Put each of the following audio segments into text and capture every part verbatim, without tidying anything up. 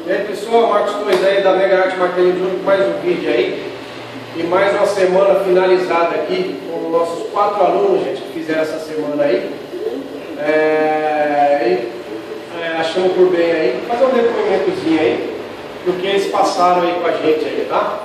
E aí pessoal, Marcos Cois aí da Mega Arte Martelinho de Ouro com mais um vídeo aí. E mais uma semana finalizada aqui com os nossos quatro alunos, gente, que fizeram essa semana aí. É, e, é, achamos por bem aí, fazer um depoimentozinho aí do que eles passaram aí com a gente aí, tá?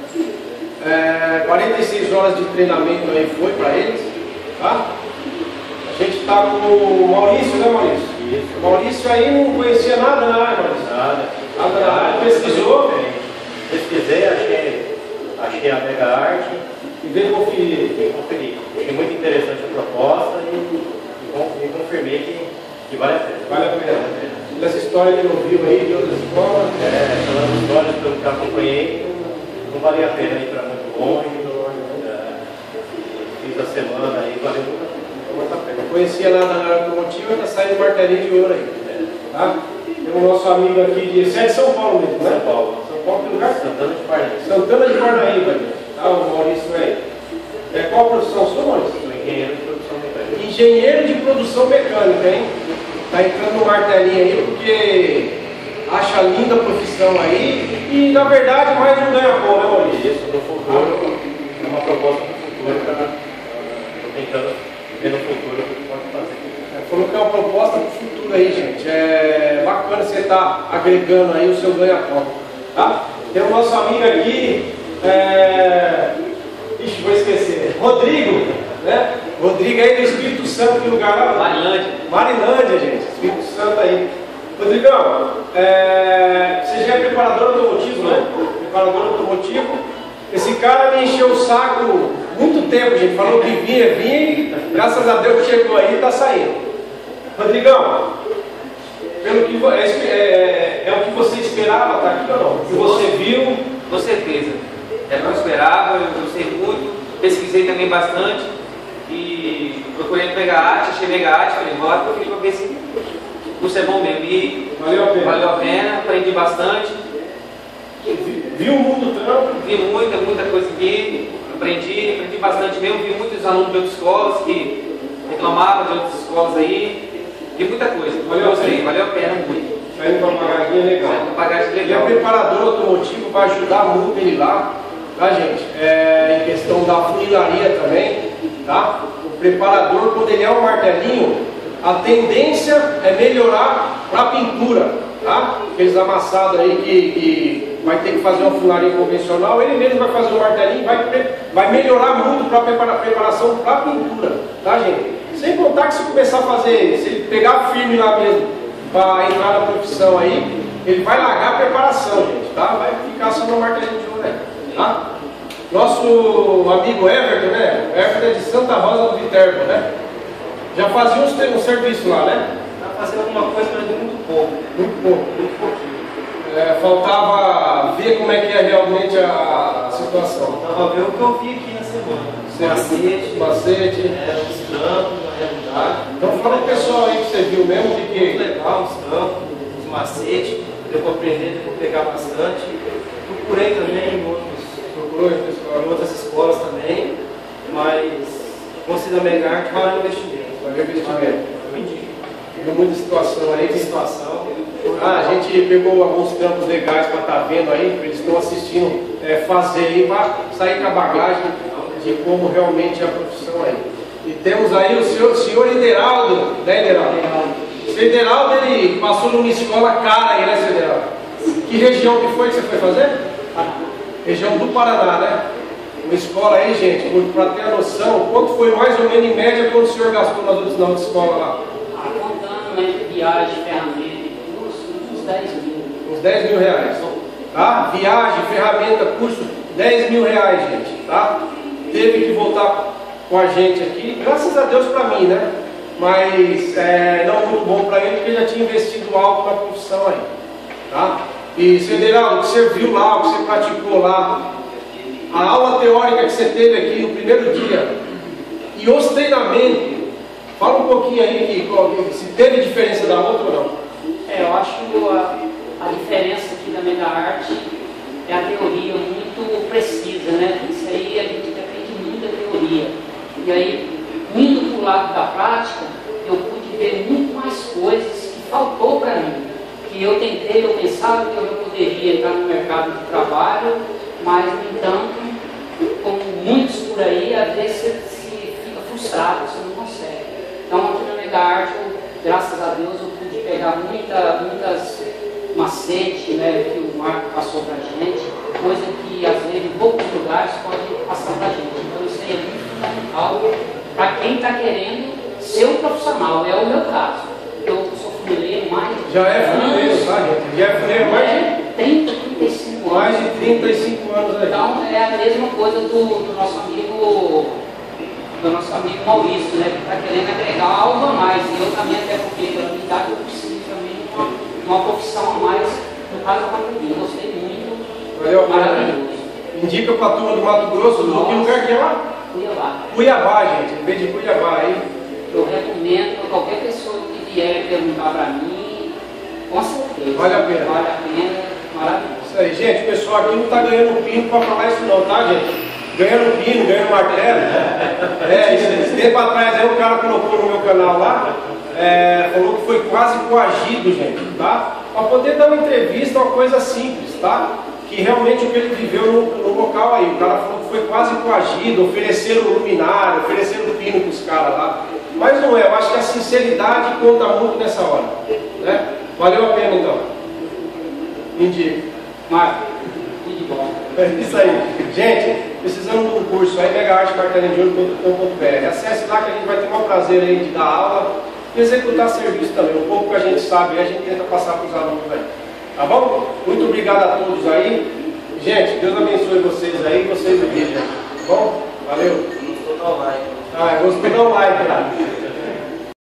É, quarenta e seis horas de treinamento aí foi para eles, tá? A gente tá com o Maurício, né Maurício? Isso. Maurício aí não conhecia nada na área, Maurício? Nada. Nada na área, pesquisou? Pesquisei, achei, achei a Mega Arte e veio conferir. Veio conferir. Achei muito interessante a proposta e, e, e confirmei que, que vale a pena. Vale a pena. Das histórias que ele ouviu aí de outras escolas? É, pelas histórias que eu acompanhei, não, não valia a pena ir para muito longe. É, fiz a semana aí, valeu muito a pena. Muito a pena. Eu conhecia lá na área automotiva, está saindo martelinho de ouro aí. É. Tá? Tem o nosso amigo aqui de, você é de São Paulo mesmo, né? São Paulo. São Paulo tem lugar? Santana de Parnaíba. Santana de Parnaíba, tá? O Maurício aí. É, qual a profissão sua, Maurício? Sou engenheiro de produção mecânica. Engenheiro de produção mecânica, hein? Tá entrando no martelinho aí porque acha linda a profissão aí e na verdade mais um ganha-pão, né, Maurício? Isso, no futuro, é uma proposta no futuro para estou tentando ver no futuro o que pode fazer. É, falou que é uma proposta para o futuro aí, gente. É bacana você estar tá agregando aí o seu ganha-pão, tá? Tem o nosso amigo aqui, é... ixi, vou esquecer, Rodrigo, né? Rodrigo aí do Espírito Santo, que lugar lá? Marilândia. Marilândia, gente, Espírito Santo aí. Rodrigão, é... você já é preparador automotivo, né? Preparador automotivo. Esse cara me encheu o saco muito tempo, gente. Falou que vinha, vinha e graças a Deus chegou aí e tá saindo. Rodrigão, pelo que é, é, é o que você esperava, tá aqui ou não? O que você viu? Com certeza. É o que eu esperava, eu gostei muito, pesquisei também bastante e procurei Mega Arte, achei Mega Arte, falei, bora, porque eu ver se o curso é bom mesmo. E valeu a pena. Valeu a pena, aprendi bastante. Viu o mundo trampo? Vi muita, muita coisa aqui, aprendi, aprendi bastante mesmo, vi muitos alunos de outras escolas que reclamavam de outras escolas aí, vi muita coisa, valeu, gostei, valeu a pena muito. Saindo para uma bagagem legal. Saindo para bagagem legal. Ele é preparador automotivo, vai ajudar muito ele lá, tá gente? É, em questão da funilaria também, tá? O preparador, quando ele é um martelinho, a tendência é melhorar para a pintura, tá? Aqueles amassados aí que, que vai ter que fazer uma funilaria convencional, ele mesmo vai fazer um martelinho, vai, vai melhorar muito para a preparação para a pintura, tá gente? Sem contar que se começar a fazer, se ele pegar firme lá mesmo para entrar na profissão aí, ele vai largar a preparação, gente, tá? Vai ficar só no martelinho de ouro aí, tá? Nosso amigo Everton, né? Everton é de Santa Rosa do Viterbo, né? Já fazia uns, um serviço lá, né? Já fazia alguma coisa, mas muito pouco. Muito pouco. Muito pouquinho. É, faltava ver como é que é realmente a, a situação. Faltava ver o que eu vi aqui na semana. Macete, macete. É, os trampos, na realidade. Então fala pro pessoal aí que você viu mesmo de que... Muito legal, os trampos, os macetes. Deu para aprender, deu para pegar bastante. Procurei também em, outros, Procurou, pessoal. em outras escolas também, mas considero a Mega Arte vale o investimento. Vale o investimento. Eu indico. Tem muita situação aí. Que situação. Ah, a gente pegou alguns trampos legais para estar tá vendo aí, eles estão assistindo é, fazer aí para sair com a bagagem de como realmente é a profissão aí. E temos aí o senhor, senhor Ideraldo, né Ideraldo? O senhor Ideraldo, ele passou numa escola cara aí, né, senhor Ideraldo? Que região que foi que você foi fazer? Região do Paraná, né? Uma escola aí, gente, para ter a noção, quanto foi mais ou menos em média quando o senhor gastou nas outras na outra escola lá? Ah, contando, né, viagem, ferramenta, curso, uns dez mil. Uns dez mil reais, tá? Viagem, ferramenta, curso, dez mil reais, gente, tá? Teve que voltar com a gente aqui, graças a Deus para mim, né? Mas é, não muito bom para ele, porque já tinha investido algo na profissão aí, tá? E, senhor Ideraldo, o que você viu lá, o que você praticou lá, a aula teórica que você teve aqui no primeiro dia e os treinamentos, fala um pouquinho aí que, se teve diferença da outra ou não. É, eu acho a, a diferença aqui da Mega Arte é a teoria muito precisa, né? Isso aí a gente depende muito da teoria. E aí, indo para o lado da prática, eu pude ver muito mais coisas que faltou para mim. Que E eu tentei, eu pensava que eu já poderia entrar no mercado de trabalho, mas, no entanto, como muitos por aí, às vezes você se fica frustrado, você não consegue. Então, aqui na MegaArt, graças a Deus, eu pude pegar muita, muitas macetes, né, que o Marco passou para a gente, coisa que, às vezes, em poucos lugares pode passar para a gente. Então, isso aí é muito fundamental para quem está querendo ser um profissional. É o meu caso. Eu sou funileiro mais de Já é funileiro, tá, gente? Já é funileiro mais de trinta, trinta e cinco anos. mais de trinta e cinco anos aí. Então é a mesma coisa do, do nosso amigo do nosso amigo Maurício, né? Que está querendo agregar algo a mais. E eu também, até porque pela minha idade, eu preciso também de uma, uma profissão a mais no caso da pandemia. Gostei muito. Valeu, maravilhoso. Indica para a turma do Mato Grosso, do que lugar que é lá? Cuiabá. Cuiabá, gente. Em vez de Cuiabá aí. Eu recomendo para qualquer pessoa que vier perguntar para mim, com certeza. Vale a pena. Vale a pena, maravilhoso. Isso aí, gente. O pessoal aqui não está ganhando pino para falar isso não, tá, gente? Ganhando pino, ganhando martelo. É, esse, esse tempo atrás aí o cara colocou no meu canal lá, é, falou que foi quase coagido, gente, tá? Para poder dar uma entrevista, uma coisa simples, tá? Que realmente o que ele viveu no, no local aí. O cara falou que foi quase coagido, ofereceram luminário, ofereceram pino para os caras lá. Mas não é, eu acho que a sinceridade conta muito nessa hora, né? Valeu a pena então. Indico. Marco, tudo de bom. É isso aí. Gente, precisamos de um curso aí, mega arte martelinho de ouro ponto com ponto br. Acesse lá que a gente vai ter o maior prazer aí de dar aula e executar serviço também. Um pouco que a gente sabe, a gente tenta passar para os alunos aí. Tá bom? Muito obrigado a todos aí. Gente, Deus abençoe vocês aí, vocês o vídeo. Tá bom? Valeu. Gostou, dá o like. Ah, gostou, dá um like lá.